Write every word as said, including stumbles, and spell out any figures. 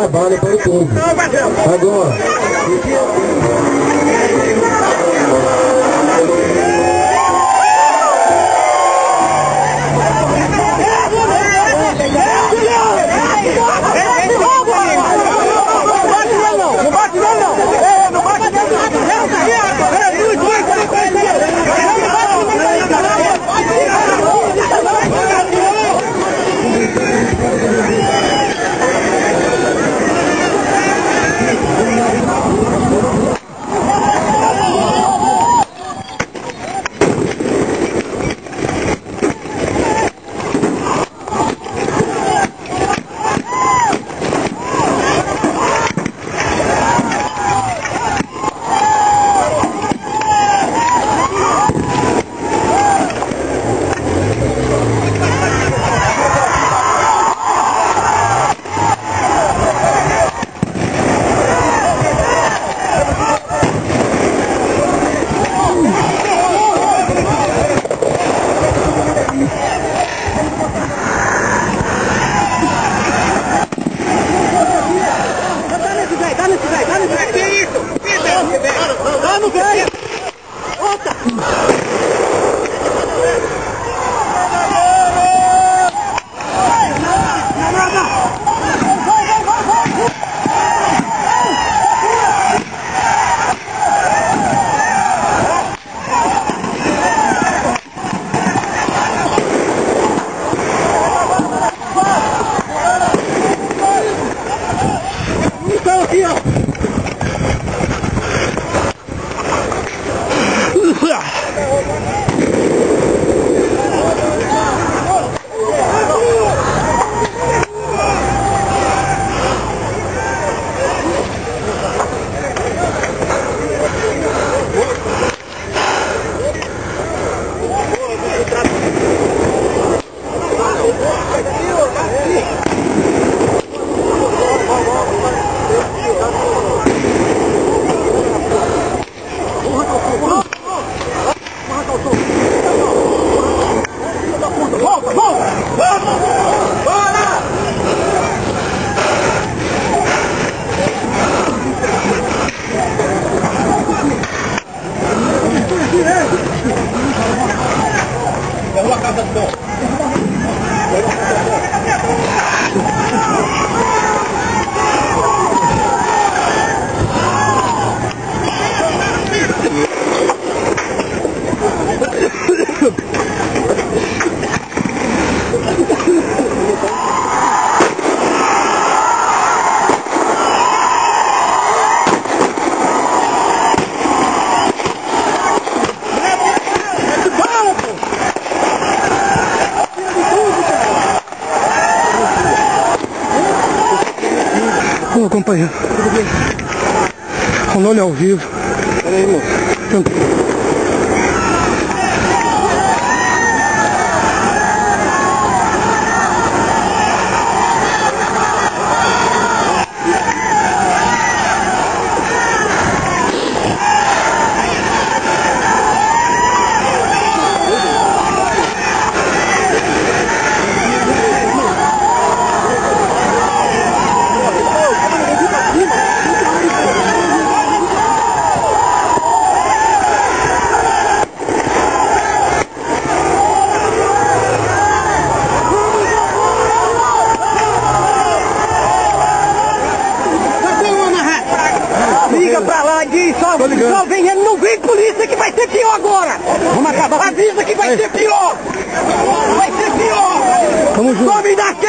trabalho para o povo. Agora, Ô, companheiro, tudo bem? Rolando ao vivo. Peraí, moço. Tranquilo. Liga pra lá e diz, só, só vem, não vem polícia que vai ser pior agora. Vamos acabar. Avisa que vai ser pior. Vai ser pior. Vamos junto. Só me dá